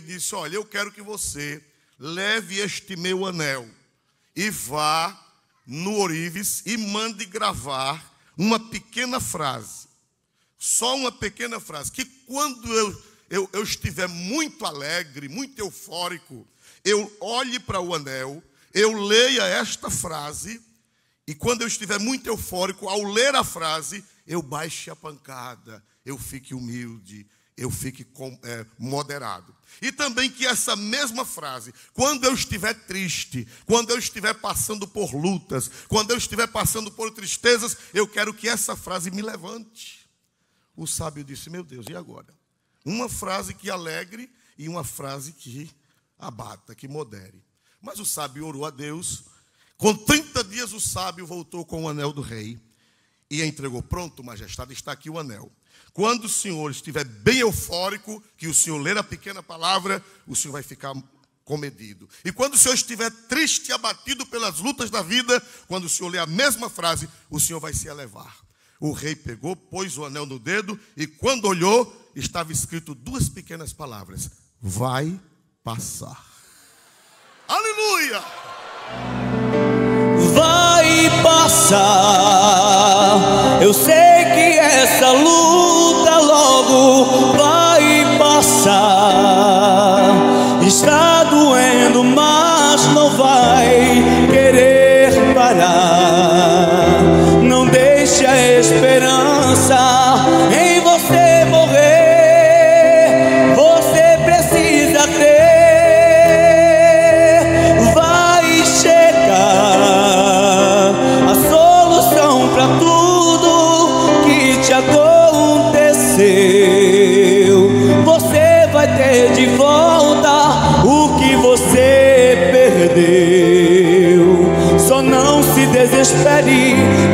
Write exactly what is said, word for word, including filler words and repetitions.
disse: olha, eu quero que você leve este meu anel e vá no ourives e mande gravar uma pequena frase. Só uma pequena frase, que quando eu, eu, eu estiver muito alegre, muito eufórico, eu olhe para o anel, eu leia esta frase, e quando eu estiver muito eufórico, ao ler a frase, eu baixe a pancada, eu fique humilde, eu fique com, é, moderado. E também que essa mesma frase, quando eu estiver triste, quando eu estiver passando por lutas, quando eu estiver passando por tristezas, eu quero que essa frase me levante. O sábio disse: meu Deus, e agora? Uma frase que alegre e uma frase que abata, que modere. Mas o sábio orou a Deus. Com trinta dias o sábio voltou com o anel do rei e entregou: pronto, majestade, está aqui o anel. Quando o senhor estiver bem eufórico, que o senhor ler a pequena palavra, o senhor vai ficar comedido. E quando o senhor estiver triste e abatido pelas lutas da vida, quando o senhor ler a mesma frase, o senhor vai se elevar. O rei pegou, pôs o anel no dedo e quando olhou, estava escrito duas pequenas palavras: vai passar. Aleluia! Vai passar. Eu sei que essa luta logo vai passar. Está doendo, mas não vai querer parar. Não deixe a esperança em você morrer. Você precisa ter. Vai chegar a solução para tudo que te aconteceu. Você vai ter de volta o que você perdeu. Só não se desespere,